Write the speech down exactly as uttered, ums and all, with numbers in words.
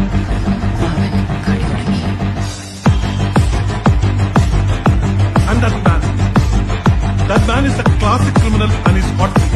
And that man, that man is a classic criminal and is hot.